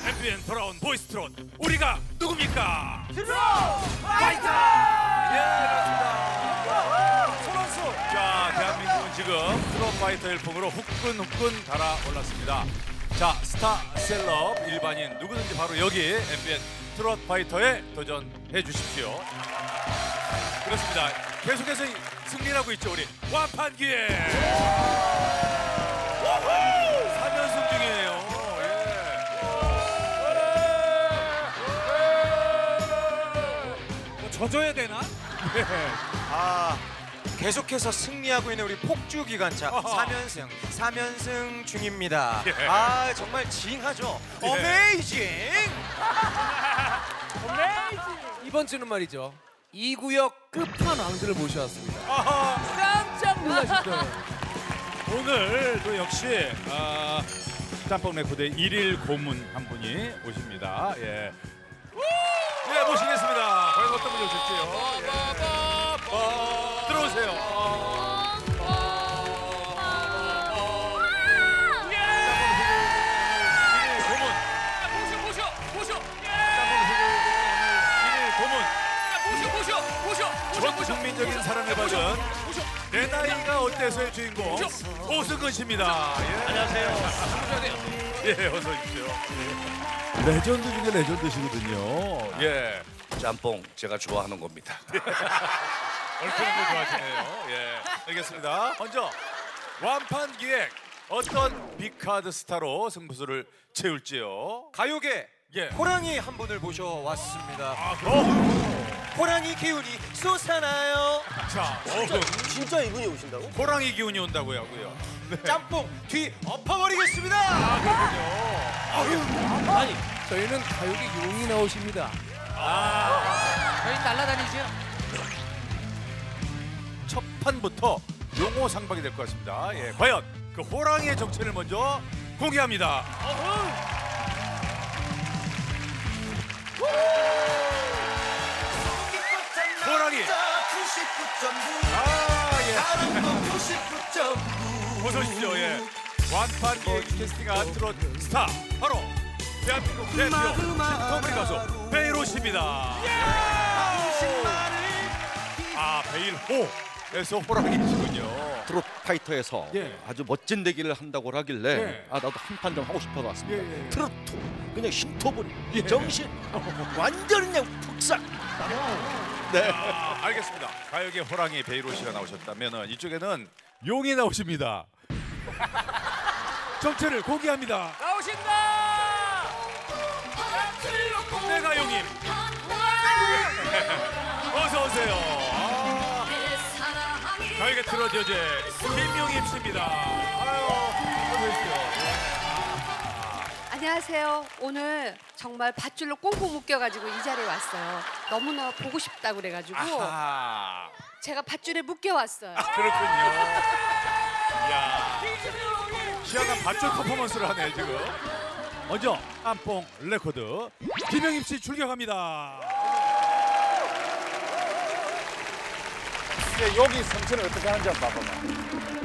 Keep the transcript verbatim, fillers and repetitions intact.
엠비엔 돌아온 보이스 트롯, 우리가 누굽니까? 트롯 파이터! 예, 그렇습니다. 소란수. 자, 대한민국은 지금 트롯 파이터 일풍으로 후끈후끈 달아올랐습니다. 자, 스타 셀럽 일반인 누구든지 바로 여기 엠비엔 트롯 파이터에 도전해 주십시오. 그렇습니다. 계속해서 승리하고 있죠, 우리 완판 기회. 삼 연승 중이에요. 져줘야 되나? 네. 아, 계속해서 승리하고 있는 우리 폭주 기관차 삼 연승, 삼 연승 중입니다. 예. 아, 정말 징하죠? 예. 어메이징! 이번 주는 말이죠. 이 구역 끝판왕들을 모셔왔습니다. 아하. 깜짝 놀라실 거예요. 오늘도 역시 아, 짬뽕 레코드의 일일 고문 한 분이 오십니다. 예. 네, 모시겠습니다. 과연 어떤 분이 오실지요? 예. 들어오세요. 전 국민적인 사랑을 받은 내 나이가 어때서의 주인공 오승근 씨입니다. 예. 안녕하세요. 예, 어서 오십시오. 예. 레전드 중에 레전드시거든요. 예. 짬뽕 제가 좋아하는 겁니다. 얼큰한 거 좋아하시네요. 예, 알겠습니다. 먼저 완판 기획, 어떤 빅카드 스타로 승부수를 채울지요? 가요계 예. 호랑이 한 분을 모셔왔습니다. 아, 그럼. 호랑이 기운이 쏟아나요. 자, 어흥. 진짜 이분이 오신다고? 호랑이 기운이 온다고 하고요. 네. 짬뽕 뒤 엎어버리겠습니다. 아, 그렇군요. 아니, 저희는 가요계 용이 나오십니다. 아. 저희 날아다니죠. 첫 판부터 용호 상박이 될 것 같습니다. 예, 과연 그 호랑이의 정체를 먼저 공개합니다. 호랑이. 아, 예. 어서 오십시오. 예. 완판 기획 캐스팅한 트롯 스타 바로 대한민국 대표 신토부리 가수 베이로 씨입니다. 아, 베일호에서 호랑이시군요. 트롯 파이터에서 예. 아주 멋진 대기를 한다고 하길래 예. 아 나도 한 판 좀 하고 싶어서 왔습니다. 예, 예. 트로트 그냥 신토부리 예. 정신 완전 그냥 푹싹. 네. 아, 알겠습니다. 가요계 호랑이 베이로 씨가 나오셨다면 이쪽에는 용이 나오십니다. 정체를 공개합니다. 나오신다! 내가 용임. 어서 오세요. 아, 가요계 트롯 여제 김용임 씨입니다. 아유, 어서 오십시오. 안녕하세요. 오늘 정말 밧줄로 꽁꽁 묶여가지고 이 자리에 왔어요. 너무나 보고 싶다고 그래가지고 아하, 제가 밧줄에 묶여왔어요. 그렇군요. 이야, 희한한 밧줄 퍼포먼스를 하네 지금. 먼저 짬뽕 레코드 김용임 씨 출격합니다. 여기 성체는 어떻게 하는지 한번 봐봐봐.